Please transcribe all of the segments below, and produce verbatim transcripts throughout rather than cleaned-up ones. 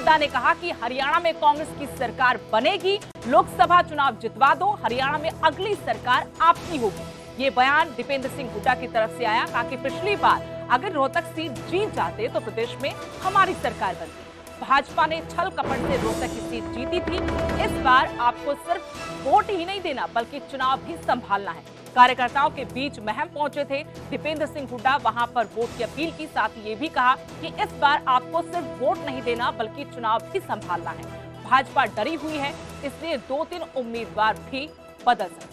हुड्डा ने कहा कि हरियाणा में कांग्रेस की सरकार बनेगी, लोकसभा चुनाव जितवा दो, हरियाणा में अगली सरकार आपकी होगी। ये बयान दीपेंद्र सिंह हुड्डा की तरफ से आया। कहा कि पिछली बार अगर रोहतक सीट जीत जाते तो प्रदेश में हमारी सरकार बनती। भाजपा ने छल कपट से रोहतक की सीट जीती थी। इस बार आपको सिर्फ वोट ही नहीं देना बल्कि चुनाव भी संभालना है। कार्यकर्ताओं के बीच महम पहुंचे थे दीपेंद्र सिंह हुड्डा, वहां पर वोट की अपील की। साथ ही ये भी कहा कि इस बार आपको सिर्फ वोट नहीं देना बल्कि चुनाव भी संभालना है। भाजपा डरी हुई है, इसलिए दो तीन उम्मीदवार भी बदल सकते।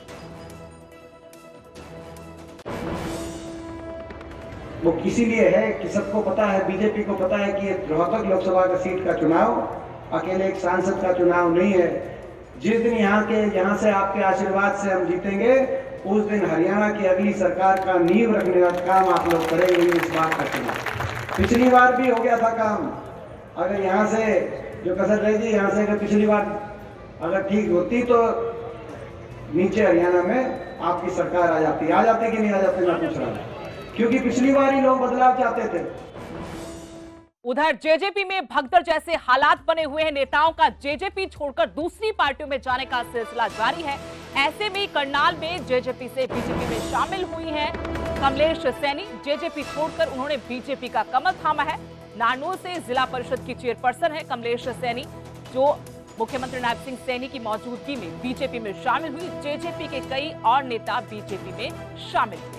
वो इसीलिए है कि सबको पता है, बीजेपी को पता है कि ये रोहतक लोकसभा का सीट का चुनाव अकेले एक सांसद का चुनाव नहीं है। जिस दिन यहाँ के यहाँ से आपके आशीर्वाद से हम जीतेंगे, उस दिन हरियाणा की अगली सरकार का नींव रखने का काम आप लोग करेंगे। इस बात का चुनाव पिछली बार भी हो गया था काम। अगर यहाँ से जो कसर रही थी, यहाँ से अगर पिछली बार अगर ठीक होती तो नीचे हरियाणा में आपकी सरकार आ जाती आ जाती कि नहीं आ जाती, मैं पूछ रहा हूँ, क्योंकि पिछली बार ही लोग बदलाव चाहते थे। उधर जेजेपी में भगदड़ जैसे हालात बने हुए हैं। नेताओं का जेजेपी छोड़कर दूसरी पार्टियों में जाने का सिलसिला जारी है। ऐसे में करनाल में जेजेपी से बीजेपी में शामिल हुई हैं कमलेश सैनी। जेजेपी छोड़कर उन्होंने बीजेपी का कमल थामा है। नारनौल से जिला परिषद की चेयरपर्सन है कमलेश सैनी, जो मुख्यमंत्री नायब सिंह सैनी की मौजूदगी में बीजेपी में शामिल हुई। जेजेपी के कई और नेता बीजेपी में शामिल हुए।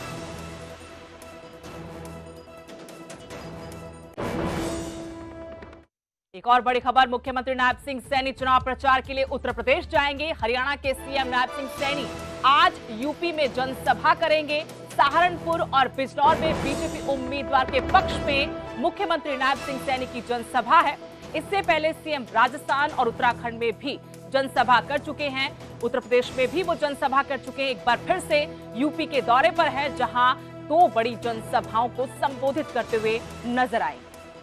एक और बड़ी खबर, मुख्यमंत्री नायब सिंह सैनी चुनाव प्रचार के लिए उत्तर प्रदेश जाएंगे। हरियाणा के सीएम नायब सिंह सैनी आज यूपी में जनसभा करेंगे। सहारनपुर और बिजनौर में बीजेपी उम्मीदवार के पक्ष में मुख्यमंत्री नायब सिंह सैनी की जनसभा है। इससे पहले सीएम राजस्थान और उत्तराखंड में भी जनसभा कर चुके हैं। उत्तर प्रदेश में भी वो जनसभा कर चुके हैं। एक बार फिर से यूपी के दौरे पर है, जहां दो बड़ी जनसभाओं को संबोधित करते हुए नजर आए।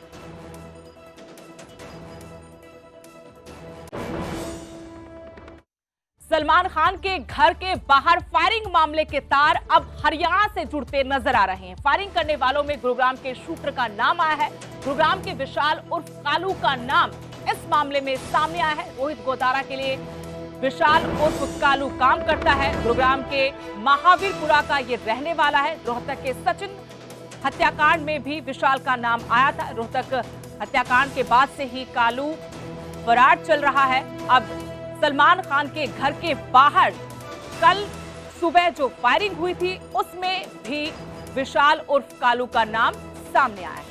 सलमान खान के घर के बाहर फायरिंग मामले के तार अब हरियाणा से जुड़ते नजर आ रहे हैं। फायरिंग करने वालों में गुरुग्राम के शूटर का नाम आया है। गुरुग्राम के विशाल उर्फ कालू का नाम इस मामले में सामने आया है। रोहित गोतारा के लिए विशाल उर्फ कालू काम करता है। गुरुग्राम के महावीरपुरा का ये रहने वाला है। रोहतक के सचिन हत्याकांड में भी विशाल का नाम आया था। रोहतक हत्याकांड के बाद से ही कालू फरार चल रहा है। अब सलमान खान के घर के बाहर कल सुबह जो फायरिंग हुई थी, उसमें भी विशाल उर्फ कालू का नाम सामने आया है।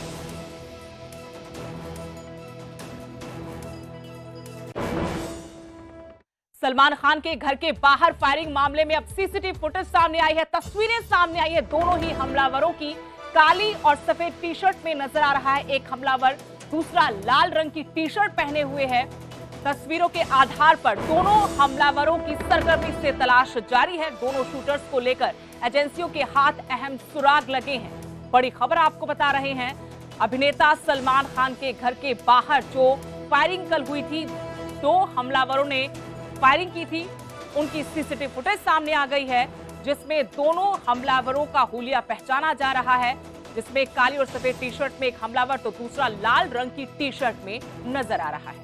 सलमान खान के घर के बाहर फायरिंग मामले में अब सीसीटीवी फुटेज सामने आई है, तस्वीरें सामने आई है दोनों ही हमलावरों की। काली और सफेद टी शर्ट में नजर आ रहा है एक हमलावर, दूसरा लाल रंग की टी शर्ट पहने हुए है। तस्वीरों के आधार पर दोनों हमलावरों की सरगर्मी से तलाश जारी है। दोनों शूटर्स को लेकर एजेंसियों के हाथ अहम सुराग लगे हैं। बड़ी खबर आपको बता रहे हैं, अभिनेता सलमान खान के घर के बाहर जो फायरिंग कल हुई थी, दो हमलावरों ने फायरिंग की थी, उनकी सीसीटीवी फुटेज सामने आ गई है, जिसमें दोनों हमलावरों का हुलिया पहचाना जा रहा है। जिसमें काली और सफेद टी शर्ट में एक हमलावर तो दूसरा लाल रंग की टी शर्ट में नजर आ रहा है।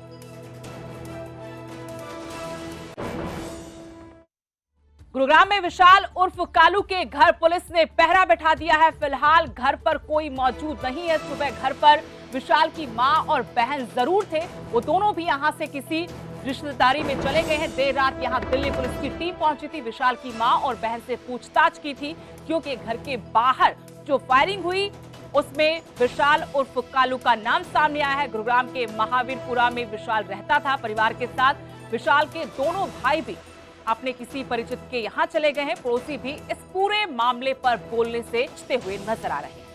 गुरुग्राम में विशाल उर्फ कालू के घर पुलिस ने पहरा बैठा दिया है। फिलहाल घर पर कोई मौजूद नहीं है। सुबह घर पर विशाल की मां और बहन जरूर थे, वो दोनों भी यहां से किसी रिश्तेदारी में चले गए हैं। देर रात यहां दिल्ली पुलिस की टीम पहुंची थी, विशाल की मां और बहन से पूछताछ की थी, क्योंकि घर के बाहर जो फायरिंग हुई उसमें विशाल उर्फ कालू का नाम सामने आया है। गुरुग्राम के महावीरपुरा में विशाल रहता था परिवार के साथ। विशाल के दोनों भाई भी अपने किसी परिचित के यहां चले गए हैं। पड़ोसी भी इस पूरे मामले पर बोलने से बचते हुए नजर आ रहे हैं।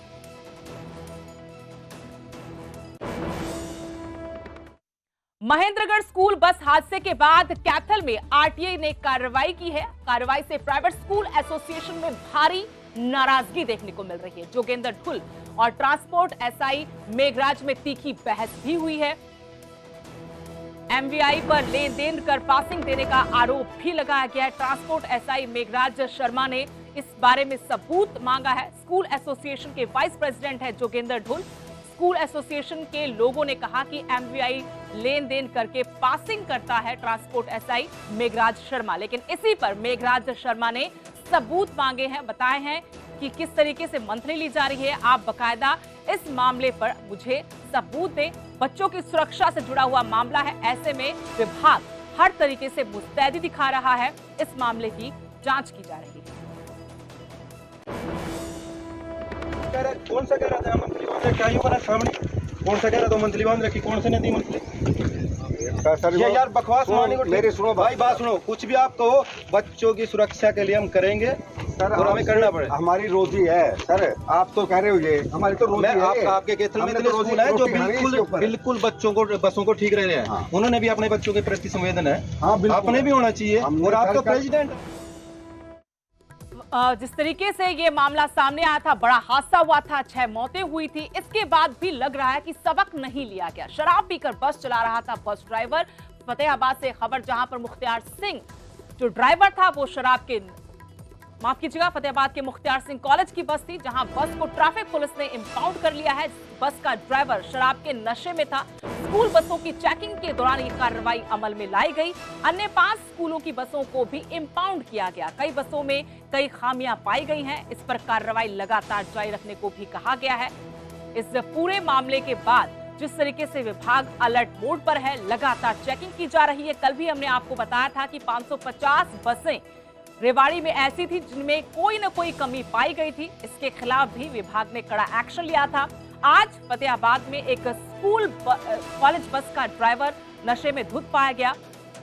महेंद्रगढ़ स्कूल बस हादसे के बाद कैथल में आरटीआई ने कार्रवाई की है। कार्रवाई से प्राइवेट स्कूल एसोसिएशन में भारी नाराजगी देखने को मिल रही है। जोगेंद्र ढुल और ट्रांसपोर्ट एसआई मेघराज में तीखी बहस भी हुई है। एमवीआई पर लेन देन कर पासिंग देने का आरोप भी लगाया गया है। ट्रांसपोर्ट एसआई मेघराज शर्मा ने इस बारे में सबूत मांगा है। स्कूल एसोसिएशन के वाइस प्रेसिडेंट है जोगेंद्र ढुल। स्कूल एसोसिएशन के लोगों ने कहा कि एमवीआई लेन देन करके पासिंग करता है ट्रांसपोर्ट एसआई मेघराज शर्मा, लेकिन इसी पर मेघराज शर्मा ने सबूत मांगे हैं, बताए हैं कि किस तरीके से मंथली ली जा रही है। आप बकायदा इस मामले पर मुझे सबूत दें। बच्चों की सुरक्षा से जुड़ा हुआ मामला है, ऐसे में विभाग हर तरीके से मुस्तैदी दिखा रहा है। इस मामले की जांच की जा रही है। कौन सा कह रहा था मंथली बांध क्या ही सामने कौन सा कह रहा था मंथली बांध रखी, कौन से नदी मंथली? ये यार बकवास मानी को मेरी सुनो भाई, बात सुनो। कुछ भी आप कहो, बच्चों की सुरक्षा के लिए हम करेंगे सर, और हमें करना पड़े। हमारी रोजी है सर, आप तो कह रहे हो ये हमारी तो रोजी है। आप, आपके केथल में तो स्कूल है जो बिल्कुल बिल्कुल बच्चों को बसों को ठीक रह रहे हैं। हाँ। उन्होंने भी अपने बच्चों के प्रति संवेदन है। हाँ, आपने भी होना चाहिए। और आप तो प्रेसिडेंट। जिस तरीके से ये मामला सामने आया था, बड़ा हादसा हुआ था, छह मौतें हुई थी, इसके बाद भी लग रहा है कि सबक नहीं लिया गया। शराब पीकर बस चला रहा था बस ड्राइवर। फतेहाबाद से खबर, जहां पर मुख्तियार सिंह जो ड्राइवर था वो शराब के माफ कीजिएगा फतेहाबाद के मुख्तियार सिंह कॉलेज की बस थी, जहां बस को ट्रैफिक पुलिस ने इंपाउंड कर लिया है। बस का ड्राइवर शराब के नशे में था। स्कूल बसों की चेकिंग के दौरान ये कार्रवाई अमल में लाई गई। अन्य पांच स्कूलों की बसों को भी इंपाउंड किया गया। कई बसों में कई खामियां पाई गई हैं, इस पर कार्रवाई लगातार जारी रखने को भी कहा गया है। इस पूरे मामले के बाद जिस तरीके से विभाग अलर्ट मोड पर है, लगातार चेकिंग की जा रही है। कल भी हमने आपको बताया था कि पाँच सौ पचास बसें रेवाड़ी में ऐसी थी जिनमें कोई न कोई कमी पाई गई थी। इसके खिलाफ भी विभाग ने कड़ा एक्शन लिया था। आज फतेहाबाद में एक स्कूल कॉलेज बस का ड्राइवर नशे में धुत पाया गया।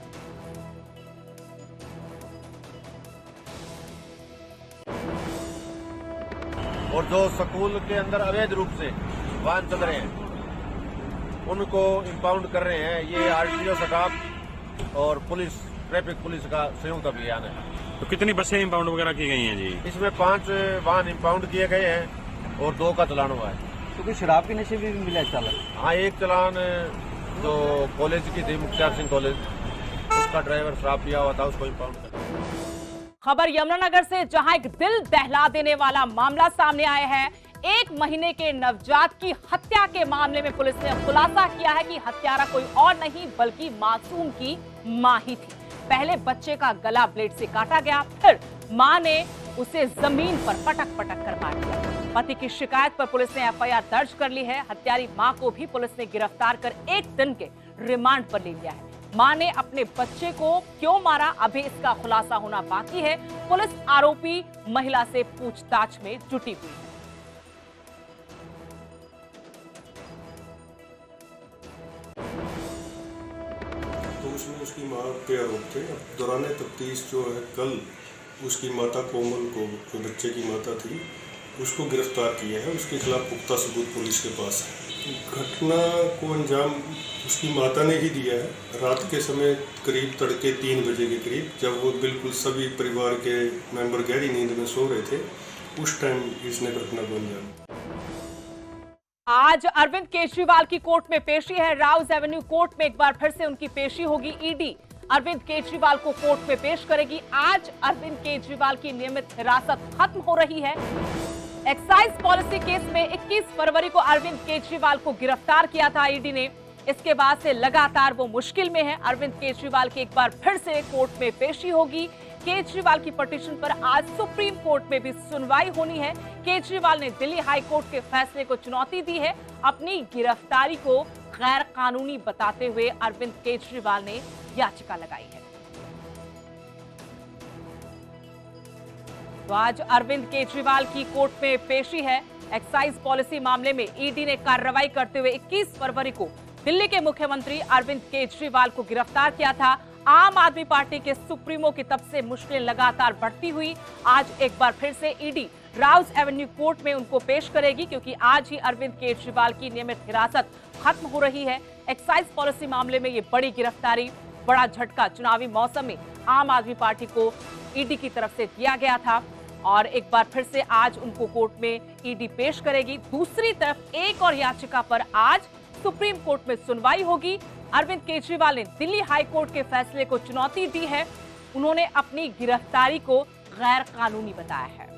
और जो स्कूल के अंदर अवैध रूप से वाहन चल रहे हैं उनको इंपाउंड कर रहे हैं। ये आरटीओ स्टाफ और पुलिस, ट्रैफिक पुलिस का संयुक्त अभियान है। तो कितनी बसें इंपाउंड वगैरह की गई हैं जी? इसमें पांच वाहन इंपाउंड किए गए हैं और दो का चलान हुआ है। तो कोई शराब के नशे में भी मिला चालक? हाँ, एक चलान जो कॉलेज की थी, मुख्तियार सिंह कॉलेज, उसका ड्राइवर शराब पिया हुआ था, उसको इंपाउंड कर। खबर यमुनानगर से, जहां एक दिल दहला देने वाला मामला सामने आया है। एक महीने के नवजात की हत्या के मामले में पुलिस ने खुलासा किया है कि हत्यारा कोई और नहीं बल्कि मासूम की मां ही थी। पहले बच्चे का गला ब्लेड से काटा गया, फिर मां ने उसे जमीन पर पटक पटक कर मार दिया। पति की शिकायत पर पुलिस ने एफआईआर दर्ज कर ली है। हत्यारी मां को भी पुलिस ने गिरफ्तार कर एक दिन के रिमांड पर ले लिया है। मां ने अपने बच्चे को क्यों मारा, अभी इसका खुलासा होना बाकी है। पुलिस आरोपी महिला से पूछताछ में जुटी हुई है। तो उसमें उसकी मां के आरोप थे। दौरान तफ्तीश जो है कल उसकी माता कोमल को, जो बच्चे की माता थी, उसको गिरफ्तार किया है। उसके खिलाफ पुख्ता सबूत पुलिस के पास है। घटना को अंजाम उसकी माता ने ही दिया है। रात के समय करीब तड़के तीन बजे के करीब, जब वो बिल्कुल सभी परिवार के मेंबर गहरी नींद में सो रहे थे, उस टाइम इसने घटना को अंजाम। आज अरविंद केजरीवाल की कोर्ट में पेशी है। राउज एवेन्यू कोर्ट में एक बार फिर से उनकी पेशी होगी। ईडी अरविंद केजरीवाल को कोर्ट में पेश करेगी। आज अरविंद केजरीवाल की नियमित हिरासत खत्म हो रही है। एक्साइज पॉलिसी केस में इक्कीस फरवरी को अरविंद केजरीवाल को गिरफ्तार किया था ईडी ने। इसके बाद से लगातार वो मुश्किल में है। अरविंद केजरीवाल की एक बार फिर से कोर्ट में पेशी होगी। केजरीवाल की पिटीशन पर आज सुप्रीम कोर्ट में भी सुनवाई होनी है। केजरीवाल ने दिल्ली हाई कोर्ट के फैसले को चुनौती दी है। अपनी गिरफ्तारी को गैर कानूनी बताते हुए अरविंद केजरीवाल ने याचिका लगाई है। तो आज अरविंद केजरीवाल की कोर्ट में पेशी है। एक्साइज पॉलिसी मामले में ईडी ने कार्रवाई करते हुए इक्कीस फरवरी को दिल्ली के मुख्यमंत्री अरविंद केजरीवाल को गिरफ्तार किया था। आम आदमी पार्टी के सुप्रीमो की तब से मुश्किलें लगातार बढ़ती हुई आज एक बार फिर से ईडी राउज एवेन्यू कोर्ट में उनको पेश करेगी, क्योंकि आज ही अरविंद केजरीवाल की नियमित हिरासत खत्म हो रही है। एक्साइज पॉलिसी मामले में ये बड़ी गिरफ्तारी, बड़ा झटका चुनावी मौसम में आम आदमी पार्टी को ईडी की तरफ से दिया गया था और एक बार फिर से आज उनको कोर्ट में ईडी पेश करेगी। दूसरी तरफ एक और याचिका पर आज सुप्रीम कोर्ट में सुनवाई होगी। अरविंद केजरीवाल ने दिल्ली हाई कोर्ट के फैसले को चुनौती दी है। उन्होंने अपनी गिरफ्तारी को गैर कानूनी बताया है।